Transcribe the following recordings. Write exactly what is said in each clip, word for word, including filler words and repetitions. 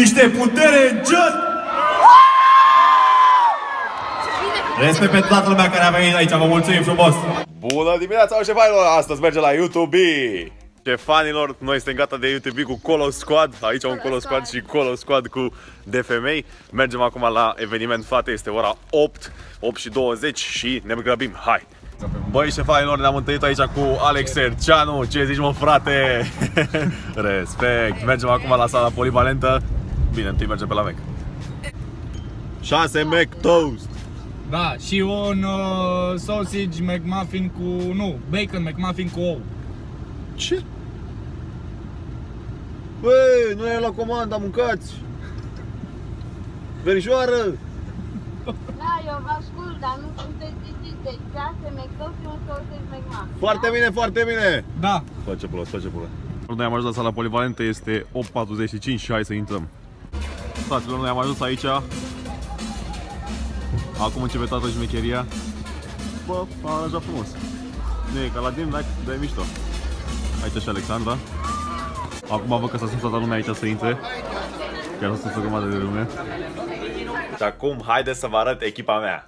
Niște putere în jet! Respect pentru toată lumea care a venit aici, vă mulțumim frumos! Bună dimineața, șefanilor! Astăzi merge la YouTube! Șefanilor, noi suntem gata de YouTube cu Colo Squad. Aici un Colo Squad și Colo Squad cu de femei. Mergem acum la eveniment, frate, este ora opt, opt și douăzeci și ne grăbim, hai! Băi, șefanilor, ne-am întâlnit aici cu Alex Serceanu. Ce zici, mă, frate? Respect! Mergem acum la sala polivalentă. Bine, întâi mergem pe la Mac. șase Mac Toast! Da, și un uh, sausage McMuffin cu... nu, bacon McMuffin cu ou. Ce? Băi, nu e la comanda, mâncați! Verișoară! Da, eu vă ascult, dar nu sunteți zisiți, deci șase McDo și un sausage McMuffin. Foarte bine, foarte bine! Da! Face pula, face pula. Noi am ajuns la sala polivalentă, este opt patruzeci și cinci și hai să intrăm. Fraților, noi am ajuns aici. Acum începe toată șmecheria. Bă, a aranjat frumos. Nu e ca la Dim, dar e mișto. Aici și Alexandra. Acum văd că s-a strâns toată lumea aici să intre. Chiar s-a strâns o grămadă de lume. Și acum, haideți să vă arăt echipa mea.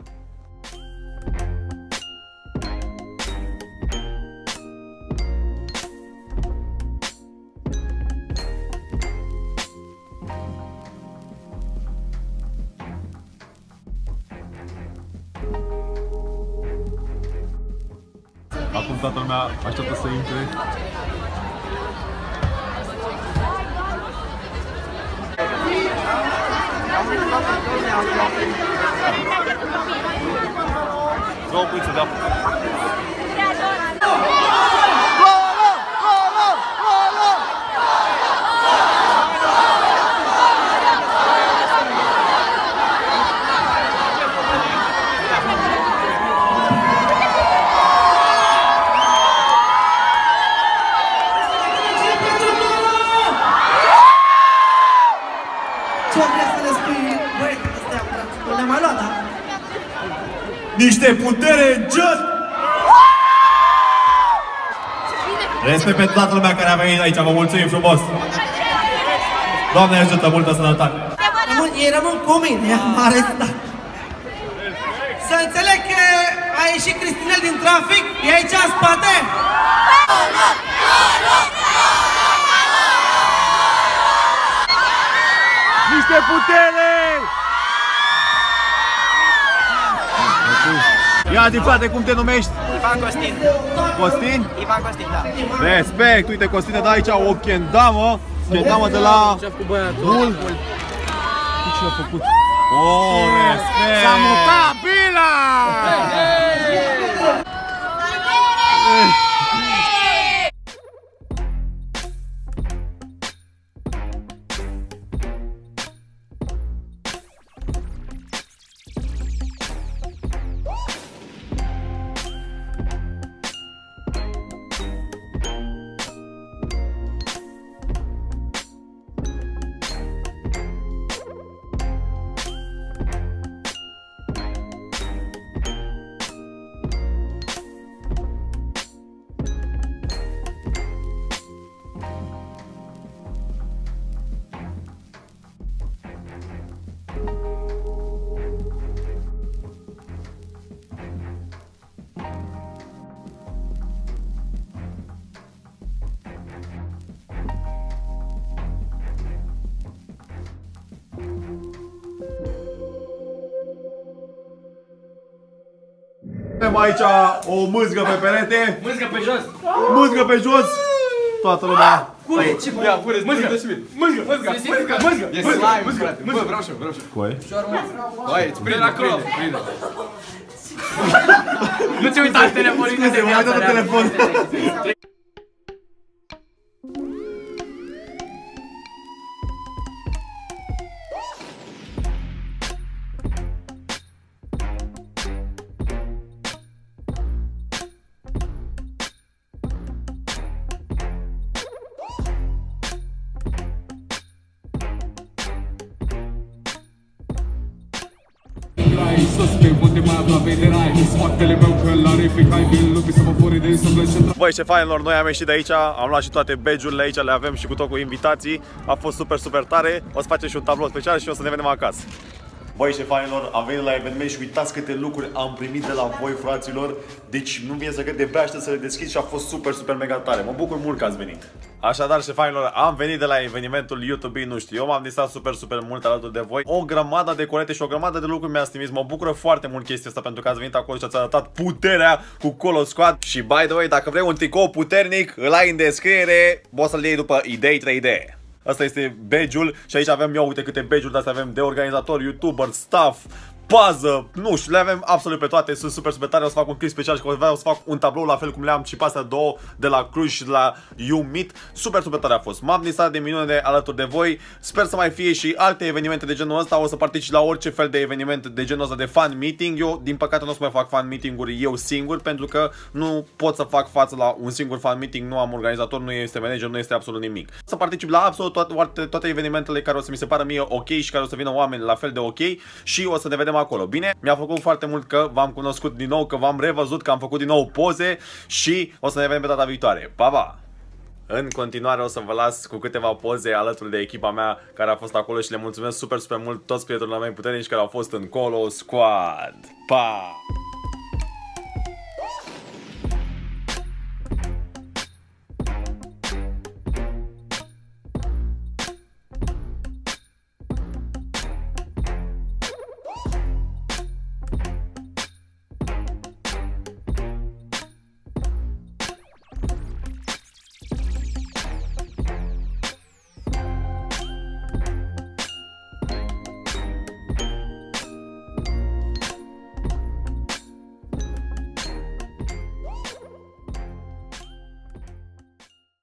Acum toată lumea așteaptă să intre. Două puițe de apă. Niște putere în jet! Respect pentru toată lumea care a venit aici, vă mulțumim frumos! Doamne ajută, multă sănătate! Ei rămân cu mine, i-am arestat. Să înțeleg că a ieșit Cristinel din trafic, e aici în spate? Niște putere! Ia zi, frate, cum te numești? Ivan Costin. Costin? Ivan Costin, da. Respect, uite, Costin, da aici o kendamă. Kendamă de la... Ce-a făcut băiatul? Mult. Ce a făcut? Oh, respect! S-a mutat bila! Avem aici o mâzgă pe perete. Mâzgă pe jos. Mâzgă pe jos. Toată lumea. Cui? Ce cu ea? Mâzgă. Mâzgă. Mâzgă. Mâzgă. Mâzgă. E slime, frate. Bă, vreau și eu, vreau și eu. Coi? Hai, îți prinde acolo. Prinde. Nu te uita în telefonul. Scuze, m-am uitat în telefon. Băi, ce fainilor, noi am ieșit de aici, am luat și toate badge-urile aici, le avem și cu tot cu invitații. A fost super, super tare. O să facem și un tablou special și o să ne vedem acasă. Băi, ce fainilor, am venit la eveniment și uitați câte lucruri am primit de la voi, fraților. Deci nu vine să cred, de bea să le deschid și a fost super, super mega tare. Mă bucur mult că ați venit. Așadar, ce fainilor, am venit de la evenimentul YouTube, nu știu, eu m-am distrat super, super mult alături de voi. O grămadă de colete și o grămadă de lucruri mi-ați trimis. Mă bucură foarte mult chestia asta pentru că ați venit acolo și ați arătat puterea cu Colo Squad. Și by the way, dacă vrei un tricou puternic, îl ai în descriere, poți să-l iei după idei trei D. Asta este badge-ul și aici avem, eu uite câte badge-uri de astea avem de organizator, YouTuber, staff, pază, nu știu, le avem absolut pe toate, sunt super, super tare, o să fac un clip special și vreau să fac un tablou la fel cum le-am și pe astea două de la Cluj și de la YouMeet, super, super tare a fost. M-am distrat de minune alături de voi, sper să mai fie și alte evenimente de genul ăsta, o să particip la orice fel de eveniment de genul ăsta de fan meeting. Eu, din păcate, nu o să mai fac fan meeting-uri eu singur, pentru că nu pot să fac față la un singur fan meeting, nu am organizator, nu este manager, nu este absolut nimic. Să particip la absolut toate, toate evenimentele care o să mi se pară mie ok și care o să vină oameni la fel de ok și o să ne vedem acolo. Bine, mi-a făcut foarte mult că v-am cunoscut din nou, că v-am revăzut, că am făcut din nou poze și o să ne vedem pe data viitoare. Pa, pa! În continuare o să vă las cu câteva poze alături de echipa mea care a fost acolo și le mulțumesc super, super mult toți prietenilor mei puternici care au fost în Colo Squad. Pa!